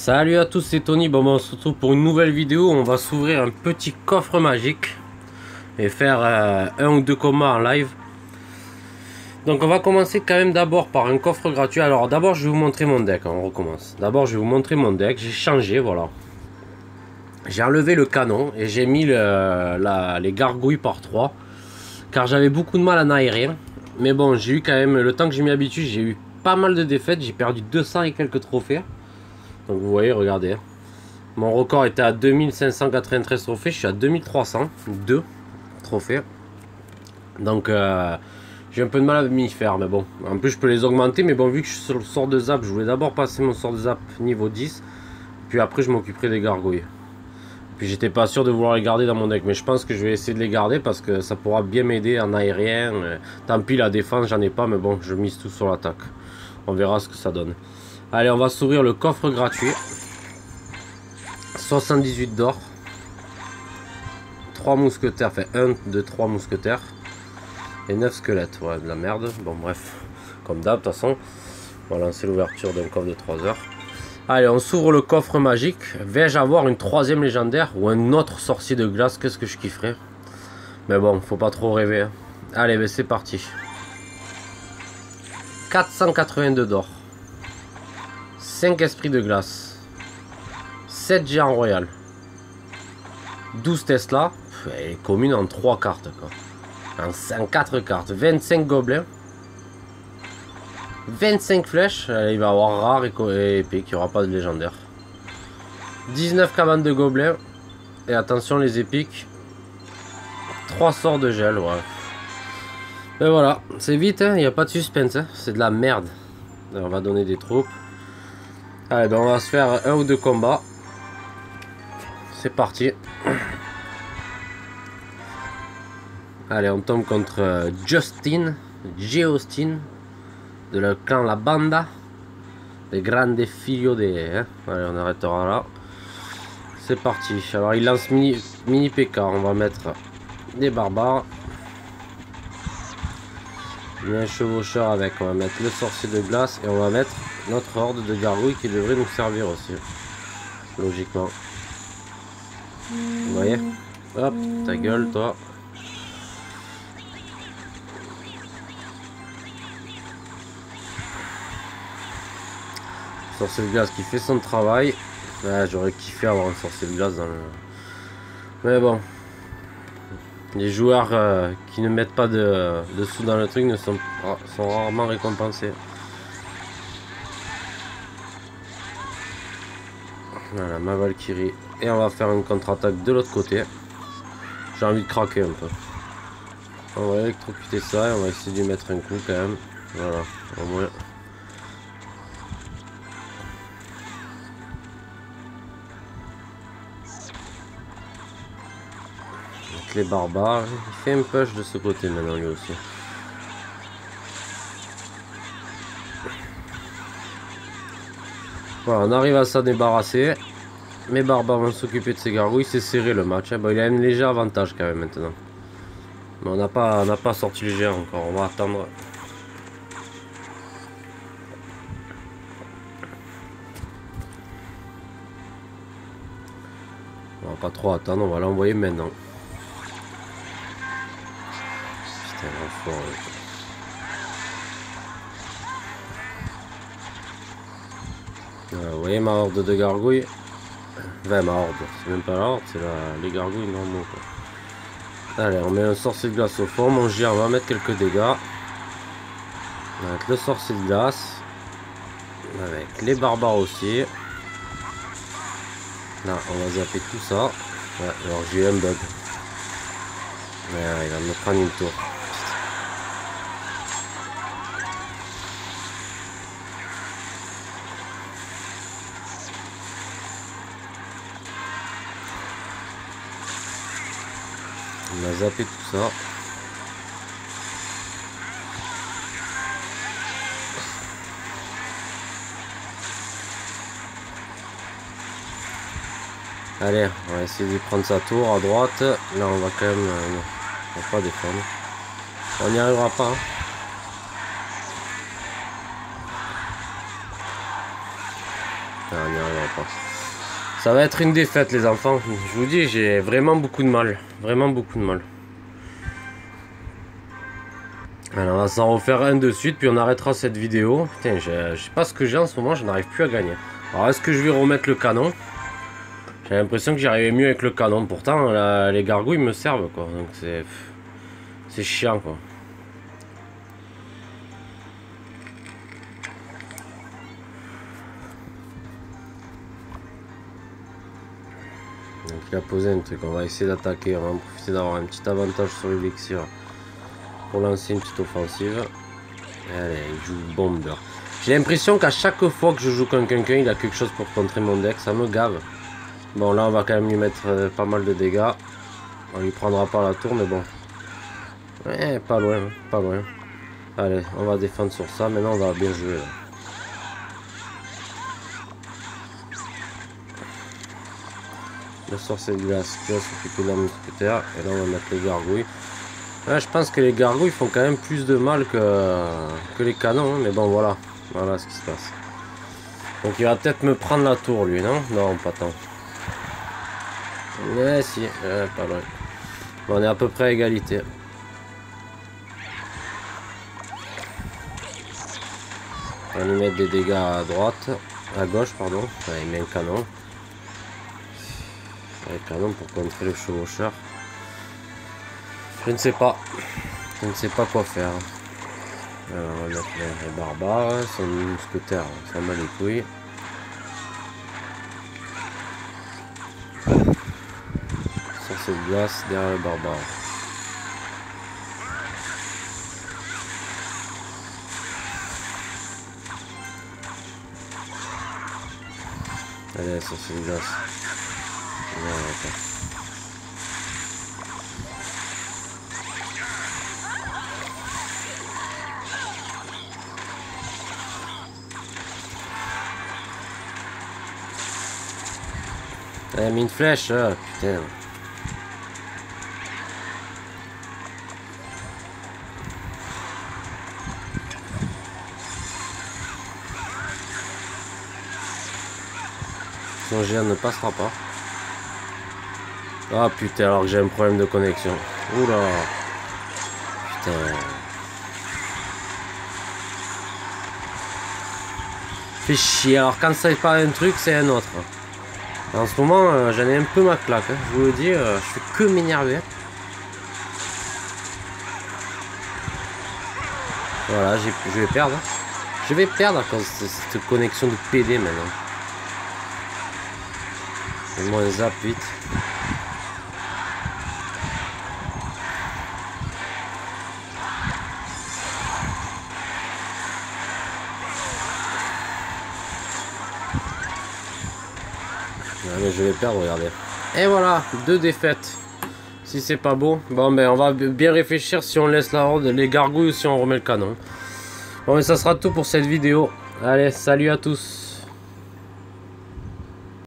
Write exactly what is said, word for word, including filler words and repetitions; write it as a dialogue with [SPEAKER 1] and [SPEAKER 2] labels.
[SPEAKER 1] Salut à tous, c'est Tony. Bon, on se retrouve pour une nouvelle vidéo. On va s'ouvrir un petit coffre magique et faire euh, un ou deux combats en live. Donc on va commencer quand même d'abord par un coffre gratuit. Alors d'abord je vais vous montrer mon deck, on recommence. D'abord je vais vous montrer mon deck, j'ai changé, voilà. J'ai enlevé le canon et j'ai mis le, la, les gargouilles par trois. Car j'avais beaucoup de mal en aérien. Mais bon, j'ai eu quand même, le temps que j'ai mis l'habitude, j'ai eu pas mal de défaites. J'ai perdu deux cents et quelques trophées. Donc vous voyez, regardez. Mon record était à deux mille cinq cent quatre-vingt-treize trophées. Je suis à deux mille trois cent deux trophées. Donc euh, j'ai un peu de mal à m'y faire. Mais bon, en plus je peux les augmenter. Mais bon, vu que je suis sur le sort de zap, je voulais d'abord passer mon sort de zap niveau dix. Puis après je m'occuperai des gargouilles. Puis j'étais pas sûr de vouloir les garder dans mon deck. Mais je pense que je vais essayer de les garder parce que ça pourra bien m'aider en aérien. Tant pis, la défense j'en ai pas. Mais bon, je mise tout sur l'attaque. On verra ce que ça donne. Allez, on va s'ouvrir le coffre gratuit. soixante-dix-huit d'or. trois mousquetaires, enfin un de trois mousquetaires. Et neuf squelettes, ouais, de la merde. Bon, bref, comme d'hab, de toute façon. On va lancer l'ouverture d'un coffre de trois heures. Allez, on s'ouvre le coffre magique. Vais-je avoir une troisième légendaire ou un autre sorcier de glace? Qu'est-ce que je kifferais? Mais bon, faut pas trop rêver. Hein. Allez, ben c'est parti. quatre cent quatre-vingt-deux d'or. cinq esprits de glace, sept géants royal, douze Tesla, elle est commune en trois cartes, quoi. En quatre cartes, vingt-cinq gobelins, vingt-cinq flèches, il va y avoir rare et épique, il n'y aura pas de légendaire, dix-neuf cabanes de gobelins, et attention les épiques, trois sorts de gel, ouais. Et voilà, c'est vite, il hein, n'y a pas de suspense, hein, c'est de la merde. Alors, on va donner des troupes. Allez, ben on va se faire un ou deux combats. C'est parti. Allez, on tombe contre Justin, Geostin, de le clan La Banda, les Grande Filio de... Hein. Allez, on arrêtera là. C'est parti. Alors, il lance mini, mini P K. On va mettre des barbares. Un chevaucheur avec. On va mettre le sorcier de glace et on va mettre notre horde de gargouilles qui devrait nous servir aussi. Logiquement. Vous voyez? Hop, ta gueule, toi. Sorcier de glace qui fait son travail. Ouais, j'aurais kiffé avoir un sorcier de glace dans le... Mais bon. Les joueurs euh, qui ne mettent pas de, de sous dans le truc ne sont, sont rarement récompensés. Voilà, ma Valkyrie. Et on va faire une contre-attaque de l'autre côté. J'ai envie de craquer un peu. On va électrocuter ça et on va essayer de lui mettre un coup quand même. Voilà, au moins. Avec les barbares. Il fait un push de ce côté maintenant lui aussi. Voilà, on arrive à s'en débarrasser. Mes barbares vont s'occuper de ces gargouilles. C'est serré le match. Hein. Bon, il a un léger avantage quand même maintenant. Mais on n'a pas, on n'a pas sorti le géant encore. On va attendre. On va pas trop attendre. On va l'envoyer maintenant. Putain, l'enfoiré. Voilà, vous voyez ma horde de gargouilles. Enfin, ma horde, c'est même pas la horde, c'est les gargouilles normaux quoi. Allez, on met un sorcier de glace au fond. Mon géant va mettre quelques dégâts. On va mettre le sorcier de glace. Avec les barbares aussi. Là, on va zapper tout ça. Ouais, alors j'ai eu un bug. Ouais, il va me prendre une tour. On a zappé tout ça. Allez, on va essayer de prendre sa tour à droite. Là, on va quand même... Euh, non, on va pas défendre. On n'y arrivera pas. Hein. Non, on n'y arrivera pas. Ça va être une défaite les enfants. Je vous dis, j'ai vraiment beaucoup de mal. Vraiment beaucoup de mal. Alors on va s'en refaire un de suite, puis on arrêtera cette vidéo. Putain, je sais pas ce que j'ai en ce moment, je n'arrive plus à gagner. Alors est-ce que je vais remettre le canon? J'ai l'impression que j'y arrivais mieux avec le canon. Pourtant, là, les gargouilles me servent, quoi. Donc c'est... C'est chiant, quoi. Donc il a posé un truc, on va essayer d'attaquer, on va en profiter d'avoir un petit avantage sur l'élixir pour lancer une petite offensive. Allez, il joue bomber. J'ai l'impression qu'à chaque fois que je joue contre quelqu'un, il a quelque chose pour contrer mon deck, ça me gave. Bon là on va quand même lui mettre euh, pas mal de dégâts. On lui prendra pas la tour mais bon. Ouais, pas loin, hein, pas loin. Allez, on va défendre sur ça, maintenant on va bien jouer là. Le sorcier de glace qui va s'occuper de la mousquetaire. Et là on va mettre les gargouilles. Ouais, je pense que les gargouilles font quand même plus de mal que, que les canons. Hein, mais bon voilà. Voilà ce qui se passe. Donc il va peut-être me prendre la tour lui, non? Non, pas tant. Mais si, ouais, pas loin. Bon, on est à peu près à égalité. On va lui mettre des dégâts à droite. À gauche, pardon. Ouais, il met un canon. Un canon pour contrer le chevaucheur. Je ne sais pas. Je ne sais pas quoi faire. Alors, on va mettre les, les barbares. Son mousquetaire, on s'en bat les couilles. Sorcier de glace derrière le barbare. Allez, sorcier de glace. Elle a mis une flèche, ah, putain. Son géant ne passera pas. Ah putain, alors que j'ai un problème de connexion. Oula. Putain. Fait chier, alors quand c'est pas un truc, c'est un autre. En ce moment, euh, j'en ai un peu ma claque, hein. Je vous le dis, euh, je fais que m'énerver. Voilà, je vais perdre. Je vais perdre à cause de cette connexion de P D maintenant. Et moi, zap vite. Mais je vais perdre, regardez. Et voilà, deux défaites. Si c'est pas beau, bon ben on va bien réfléchir si on laisse la horde, les gargouilles ou si on remet le canon. Bon mais ça sera tout pour cette vidéo. Allez, salut à tous.